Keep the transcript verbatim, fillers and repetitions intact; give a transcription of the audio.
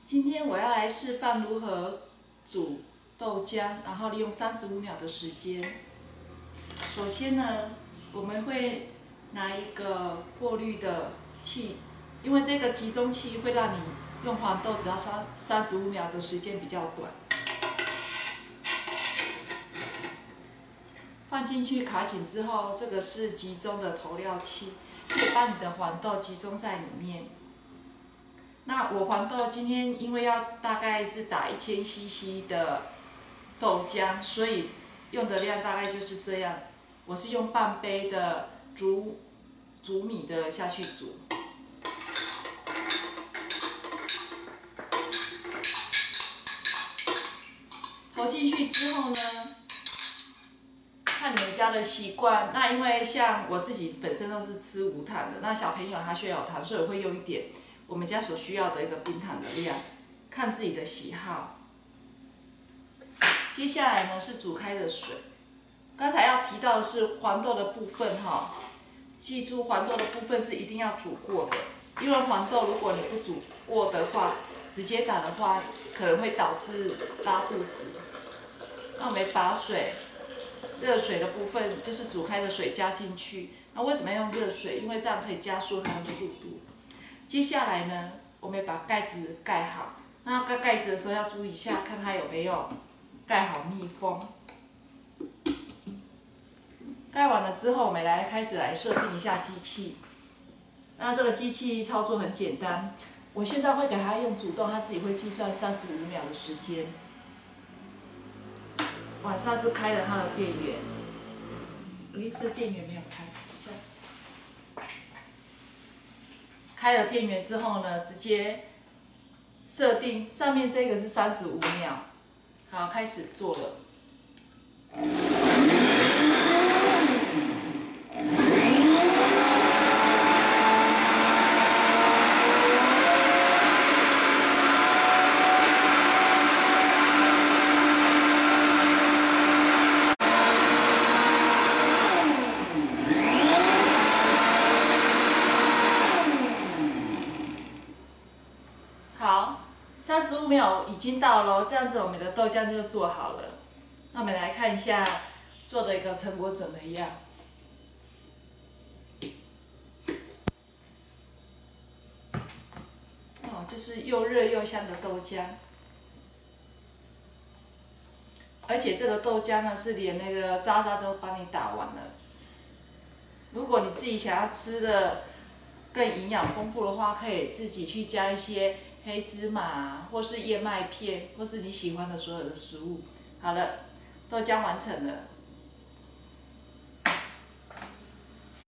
今天我要来示范如何煮豆浆，然后利用三十五秒的时间。首先呢，我们会拿一个过滤的器，因为这个集中器会让你用黄豆只要三三十五秒的时间比较短。放进去卡紧之后，这个是集中的投料器，可以把你的黄豆集中在里面。那我黄豆今天因为要大概是打一千 C C 的豆浆，所以用的量大概就是这样。我是用半杯的煮煮米的下去煮。投进去之后呢，看你们家的习惯。那因为像我自己本身都是吃无糖的，那小朋友他需要有糖，所以我会用一点我们家所需要的一个冰糖的量，看自己的喜好。接下来呢是煮开的水。刚才要提到的是黄豆的部分哈，记住黄豆的部分是一定要煮过的，因为黄豆如果你不煮过的话，直接打的话可能会导致拉肚子。那我们把水，热水的部分就是煮开的水加进去。那为什么要用热水？因为这样可以加速它的速度。接下来呢，我们把盖子盖好。那盖盖子的时候要注意一下，看它有没有盖好密封。盖完了之后，我们来开始来设定一下机器。那这个机器操作很简单，我现在会给它用主动，它自己会计算三十五秒的时间。晚上是开了它的电源，诶，这电源没有开，下。开了电源之后呢，直接设定上面这个是三十五秒，好，开始做了。好，三十五秒已经到了，这样子我们的豆浆就做好了。那我们来看一下做的一个成果怎么样。哦，就是又热又香的豆浆，而且这个豆浆呢是连那个渣渣都帮你打完了。如果你自己想要吃的更营养丰富的话，可以自己去加一些黑芝麻，或是燕麦片，或是你喜欢的所有的食物。好了，豆浆完成了。